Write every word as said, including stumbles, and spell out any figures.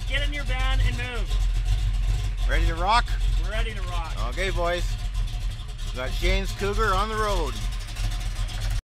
get in your van and move. Ready to rock? We're ready to rock. Okay, boys. We got Shane's Cougar on the road.